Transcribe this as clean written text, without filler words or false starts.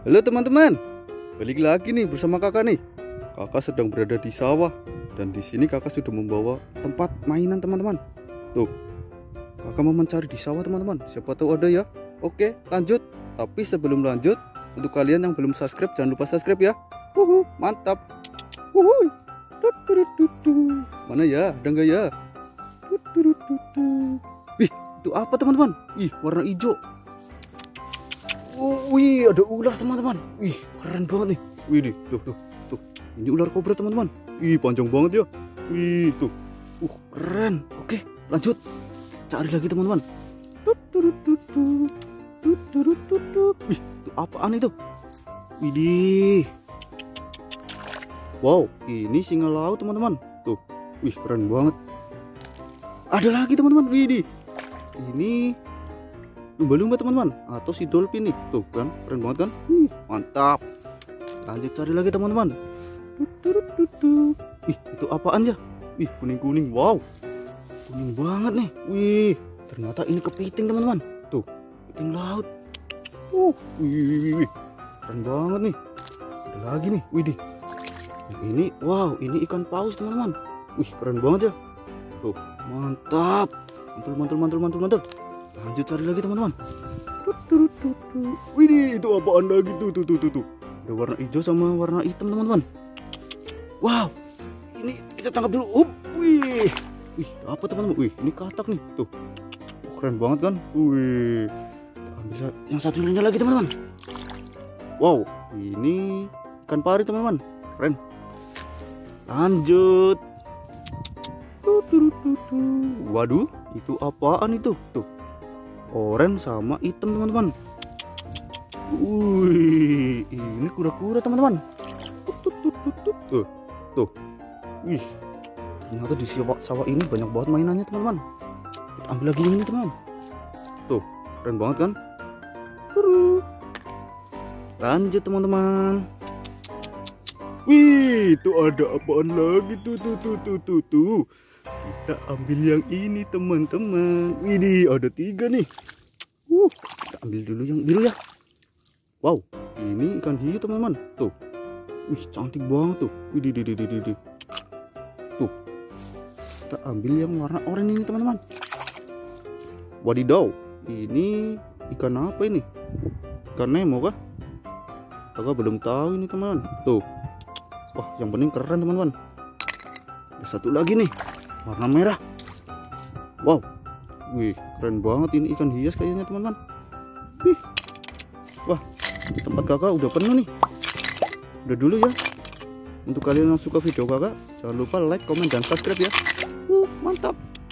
Halo teman-teman, balik lagi nih bersama kakak nih. Kakak sedang berada di sawah dan di sini kakak sudah membawa tempat mainan teman-teman. Tuh, kakak mau mencari di sawah teman-teman. Siapa tahu ada ya. Oke, lanjut. Tapi sebelum lanjut, untuk kalian yang belum subscribe jangan lupa subscribe ya. Mantap. Mana ya? Ada nggak ya? Wih, itu apa teman-teman? Wih, warna hijau. Wih, ada ular teman-teman. Wih, keren banget nih. Wih, tuh. Ini ular kobra teman-teman. Wih, panjang banget ya. Wih, tuh. Keren. Oke, lanjut. Cari lagi teman-teman. Wih, itu apaan itu? Widih. Wow, ini singa laut teman-teman. Tuh. Wih, keren banget. Ada lagi teman-teman. Widih. Ini lumba-lumba teman-teman, atau si dolphin nih. Tuh kan, keren banget kan? Mantap. Lanjut cari lagi teman-teman. Ih, itu apaan ya? Wih, kuning-kuning. Wow, kuning banget nih. Wih, ternyata ini kepiting teman-teman. Tuh, kepiting laut. Wih, keren banget nih. Ada lagi nih. Widih. Ini, wow, ini ikan paus teman-teman. Wih, keren banget ya. Tuh, mantap. Mantul. Lanjut cari lagi teman-teman. Widih, itu apaan lagi tuh. Ada warna hijau sama warna hitam teman-teman. Wow, ini kita tangkap dulu. Wih, apa teman-teman? Wih, ini katak nih. Tuh, keren banget kan? Wih, kita ambil yang satunya lagi teman-teman. Wow, ini ikan pari teman-teman. Keren. Lanjut. Waduh, itu apaan itu? Tuh, oranye sama hitam teman-teman. Wih, ini kura-kura teman-teman. Tuh. Wih, ternyata di sawah ini banyak banget mainannya teman-teman. Kita ambil lagi ini teman-teman. Tuh, keren banget kan? Lanjut teman-teman. Wih, itu ada apaan lagi tuh. Kita ambil yang ini teman-teman. Widih, ada 3 nih. Kita ambil dulu yang biru ya. Wow, ini ikan hiu teman-teman. Tuh, wih, cantik banget tuh. Widih. Tuh, kita ambil yang warna oranye ini teman-teman. Wadidaw, ini ikan apa ini? Ikan Nemo kah? Kakak belum tahu ini teman-teman. Tuh, wah, yang penting keren teman-teman. Ada satu lagi nih, warna merah. Wow, wih, keren banget ini ikan hias kayaknya teman-teman. Wih, wah, tempat kakak udah penuh nih. Udah dulu ya. Untuk kalian yang suka video kakak, jangan lupa like, comment, dan subscribe ya. Mantap.